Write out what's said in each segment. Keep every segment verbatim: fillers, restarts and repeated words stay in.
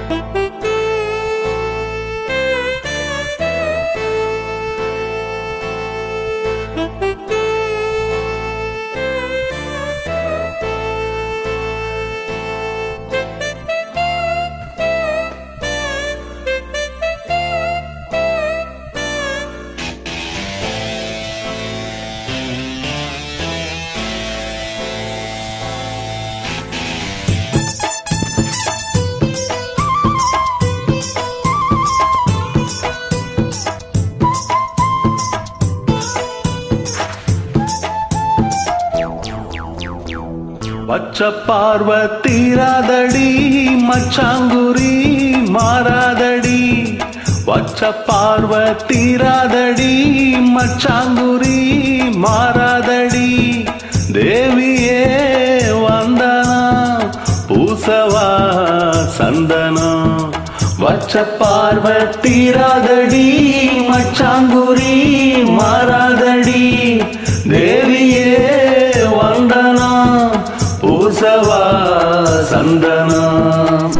வச்ச பார்வை தீராதடி மச்சாங்குரி மாறாதடி. வச்ச பார்வை தீராதடி மச்சாங்குரி மாறாதடி. தேவியே வந்தனா பூசவா சந்தனம். வச்ச பார்வை தீராதடி மச்சாங்குரி மாறாதடி. தேவியே வந்தனா பூசவா சந்தனம்.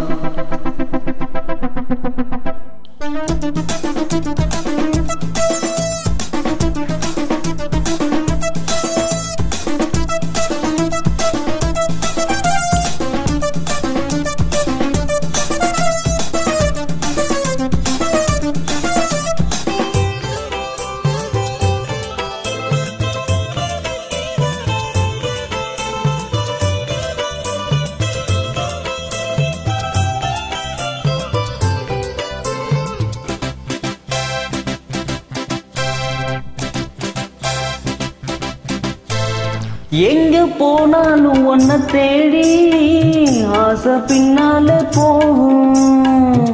எங்க போனாலும் ஒன்ன தேடி ஆசை பின்னால போகும்.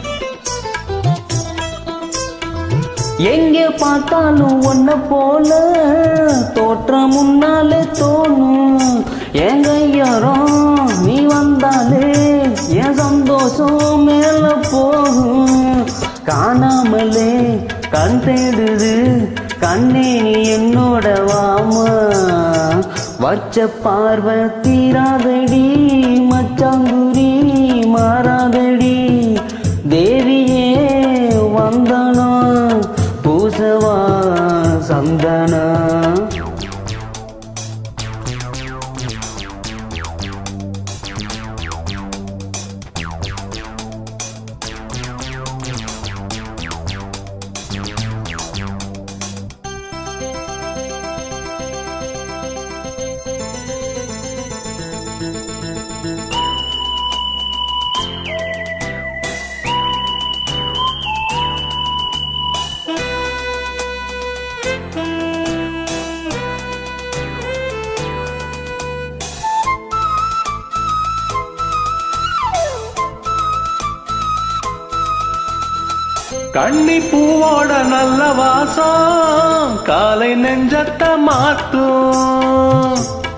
எங்க பார்த்தாலும் ஒன்ன போல தோற்றம் முன்னால தோணும். எங்க யாரும் நீ வந்தாலே என் சந்தோஷம் மேல போகும். காணாமலே கண் தேடுது கண்ணே நீ என்னோட வாமா. வச்ச பார்வை தீராதடி மச்சாங்குரி மாறாதடி. தேவியே வந்தனா பூசவா சந்தனா. கண்ணி பூவோட நல்ல வாசம் காலை நெஞ்சத்தை மாத்தும்.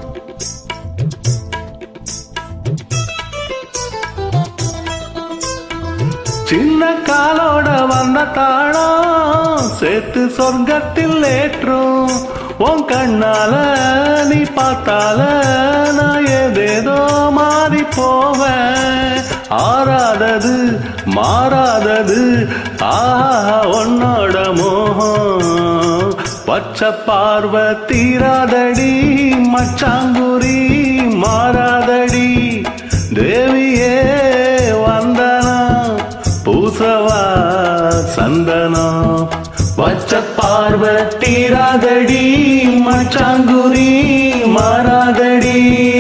சின்ன காலோட வந்த தாளம் சேர்த்து சொர்க்கத்தில் ஏற்றும். உன் கண்ணால நீ பார்த்தால நான் ஏதேதோ மாறி போவேன். ஆறாதது மாறாதது ஆஹா உன்னோட மோகம். பச்ச பார்வை தீராதடி மச்சாங்குரி மாறாதடி. தேவியே வந்தனா பூசவா சந்தனம். பச்ச பார்வை தீராதடி மச்சாங்குரி மாறாதடி.